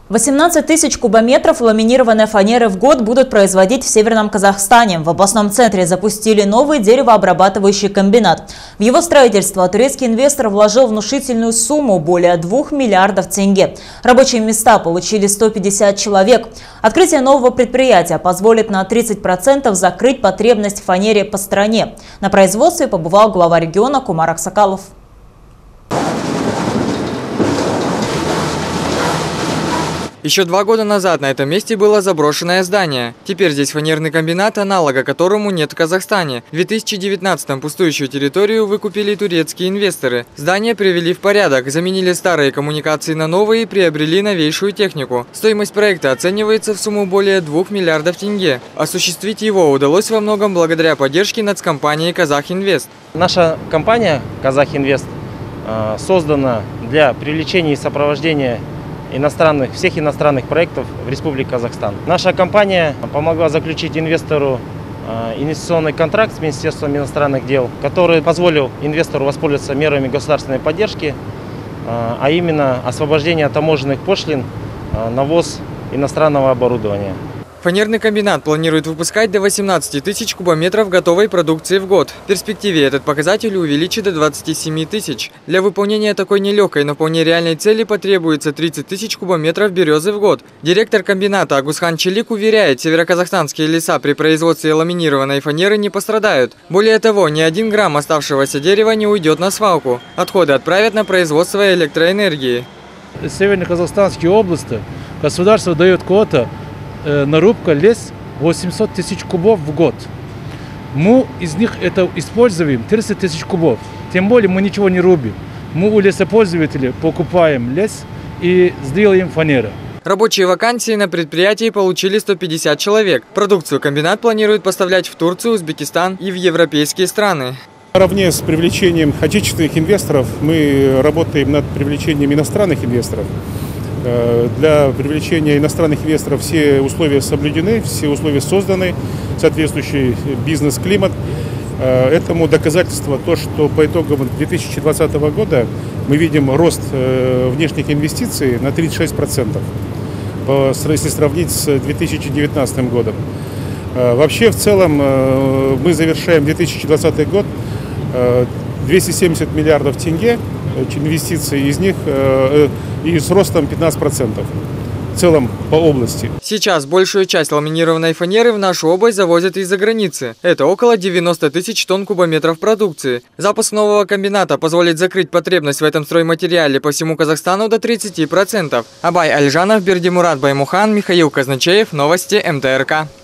18 тысяч кубометров ламинированной фанеры в год будут производить в Северном Казахстане. В областном центре запустили новый деревообрабатывающий комбинат. В его строительство турецкий инвестор вложил внушительную сумму – более 2 миллиардов тенге. Рабочие места получили 150 человек. Открытие нового предприятия позволит на 30% закрыть потребность в фанере по стране. На производстве побывал глава региона Кумар Аксакалов. Еще 2 года назад на этом месте было заброшенное здание. Теперь здесь фанерный комбинат, аналога которому нет в Казахстане. В 2019-м пустующую территорию выкупили турецкие инвесторы. Здание привели в порядок, заменили старые коммуникации на новые и приобрели новейшую технику. Стоимость проекта оценивается в сумму более 2 миллиардов тенге. Осуществить его удалось во многом благодаря поддержке нацкомпании «Казахинвест». Наша компания «Казахинвест» создана для привлечения и сопровождения всех иностранных проектов в Республике Казахстан. Наша компания помогла заключить инвестору инвестиционный контракт с Министерством иностранных дел, который позволил инвестору воспользоваться мерами государственной поддержки, а именно освобождение от таможенных пошлин на ввоз иностранного оборудования. Фанерный комбинат планирует выпускать до 18 тысяч кубометров готовой продукции в год. В перспективе этот показатель увеличит до 27 тысяч. Для выполнения такой нелегкой, но вполне реальной цели потребуется 30 тысяч кубометров березы в год. Директор комбината Агусхан Челик уверяет, североказахстанские леса при производстве ламинированной фанеры не пострадают. Более того, ни 1 грамм оставшегося дерева не уйдет на свалку. Отходы отправят на производство электроэнергии. Северно-казахстанские области государство дает квоту нарубка лес 800 тысяч кубов в год. Мы из них это используем 30 тысяч кубов. Тем более мы ничего не рубим. Мы у лесопользователей покупаем лес и сделаем фанеру. Рабочие вакансии на предприятии получили 150 человек. Продукцию комбинат планирует поставлять в Турцию, Узбекистан и в европейские страны. Наравне с привлечением отечественных инвесторов мы работаем над привлечением иностранных инвесторов. Для привлечения иностранных инвесторов все условия соблюдены, все условия созданы, соответствующий бизнес-климат. Этому доказательство то, что по итогам 2020 года мы видим рост внешних инвестиций на 36%, если сравнить с 2019 годом. Вообще, в целом, мы завершаем 2020 год 270 миллиардов тенге инвестиций, из них и с ростом 15% в целом по области. Сейчас большую часть ламинированной фанеры в нашу область завозят из-за границы. Это около 90 тысяч тонн кубометров продукции. Запуск нового комбината позволит закрыть потребность в этом стройматериале по всему Казахстану до 30%. Абай Альжанов, Бердимурат Баймухан, Михаил Казначеев. Новости МТРК.